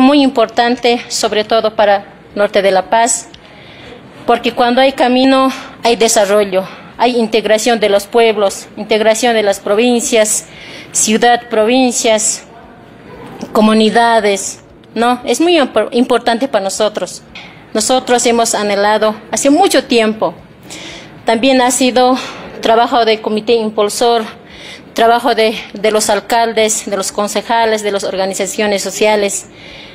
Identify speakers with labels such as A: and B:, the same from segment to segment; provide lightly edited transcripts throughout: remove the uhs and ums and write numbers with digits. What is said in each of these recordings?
A: Muy importante, sobre todo para Norte de La Paz, porque cuando hay camino hay desarrollo, hay integración de los pueblos, integración de las provincias, ciudad, provincias, comunidades, ¿no? Es muy importante para nosotros. Nosotros hemos anhelado hace mucho tiempo. También ha sido trabajo de comité impulsor, trabajo de los alcaldes, de los concejales, de las organizaciones sociales,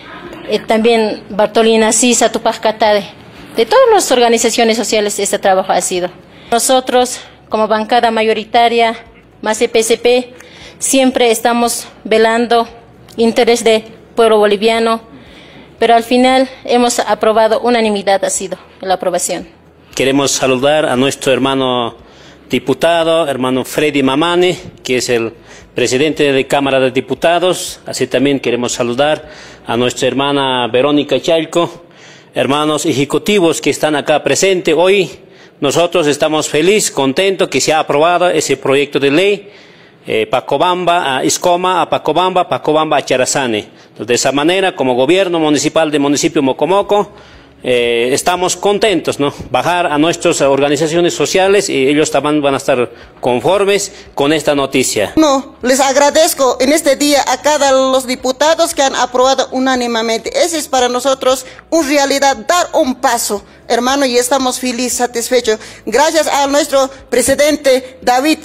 A: también Bartolina Sisa, Tupac Katade, de todas las organizaciones sociales este trabajo ha sido. Nosotros, como bancada mayoritaria, más PSP, siempre estamos velando interés del pueblo boliviano, pero al final hemos aprobado, unanimidad ha sido la aprobación.
B: Queremos saludar a nuestro hermano diputado, hermano Freddy Mamani, que es el presidente de la Cámara de Diputados. Así también queremos saludar a nuestra hermana Verónica Chalco, hermanos ejecutivos que están acá presentes hoy. Nosotros estamos felices, contentos que se ha aprobado ese proyecto de ley, Pacobamba a Iscoma, a Pacobamba, Pacobamba a Charazane. Entonces, de esa manera, como gobierno municipal del municipio Mocomoco, estamos contentos, ¿no? Bajar a nuestras organizaciones sociales y ellos también van a estar conformes con esta noticia.
C: Les agradezco en este día a cada los diputados que han aprobado unánimemente. Ese es para nosotros una realidad, dar un paso, hermano, y estamos felices, satisfechos. Gracias a nuestro presidente David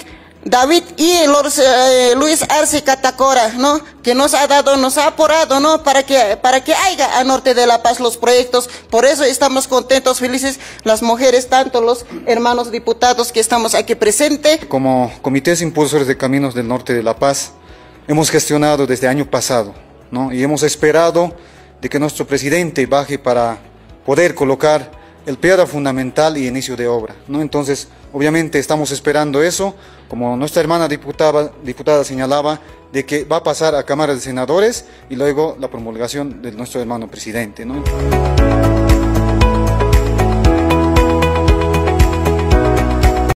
C: y Luis Arce Catacora, ¿no? Que nos ha dado, nos ha aporado, ¿no? Para que haya a Norte de La Paz los proyectos. Por eso estamos contentos, felices, las mujeres, tanto los hermanos diputados que estamos aquí presentes.
D: Como comités impulsores de caminos del Norte de La Paz, hemos gestionado desde el año pasado, ¿no? Y hemos esperado de que nuestro presidente baje para poder colocar el piedra fundamental y inicio de obra, ¿no? Entonces, obviamente estamos esperando eso, como nuestra hermana diputada señalaba, de que va a pasar a Cámara de Senadores y luego la promulgación de nuestro hermano presidente, ¿no?